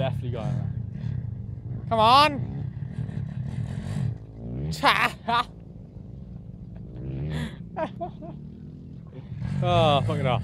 definitely got it. Come on! Oh, fuck it off.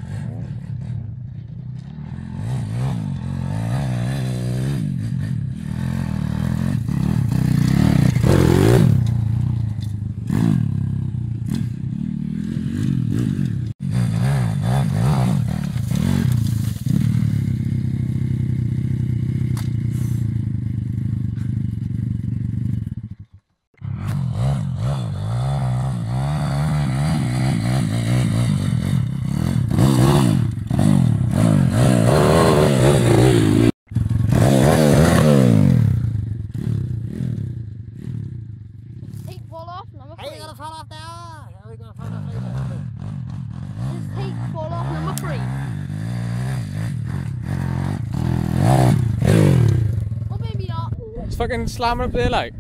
Fucking slam up there like.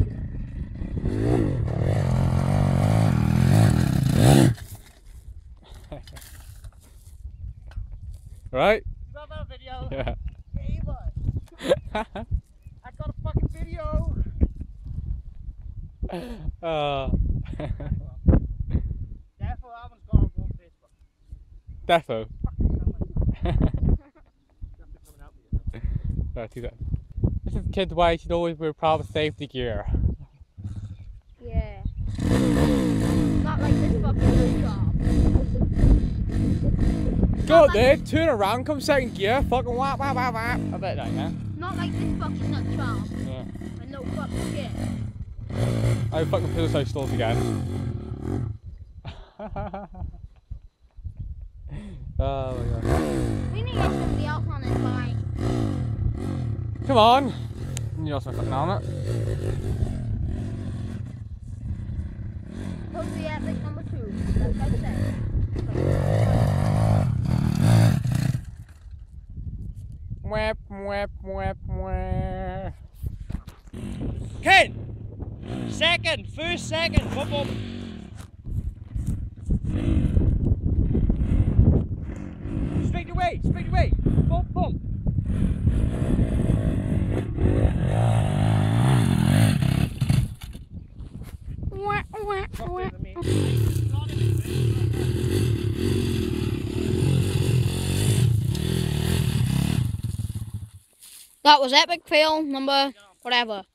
Right? You got that video? Yeah. Yeah, but I got a fucking video. Therefore, I haven't got on Facebook. Defo. Fucking Right, do that. This is kids' way, you should always wear proper safety gear. Yeah. Not like this fucking job. Go there, turn around, come second gear, fucking whap whap whap whap. I bet that, yeah? Not like this fucking nut job. Yeah. And no fucking shit. I fucking feel so stalled again. Oh my god. We need to get somebody else on this bike. Come on! You also fucking helmet. Hopefully at like number 2. That's what I said. Whap whap whap whap. Ken! Second, first second, boom boom. Straight away, boom boom. That was epic fail number whatever.